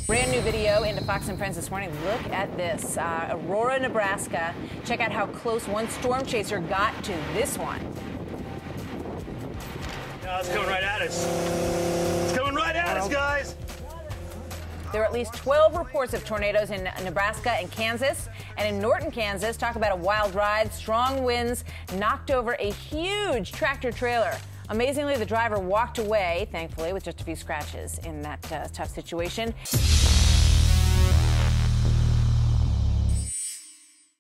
Brand new video into Fox and Friends this morning. Look at this. Aurora, Nebraska. Check out how close one storm chaser got to this one. It's coming right at us. It's coming right at us, guys. There are at least 12 reports of tornadoes in Nebraska and Kansas. And in Norton, Kansas, talk about a wild ride. Strong winds knocked over a huge tractor trailer. Amazingly, the driver walked away, thankfully, with just a few scratches in that tough situation.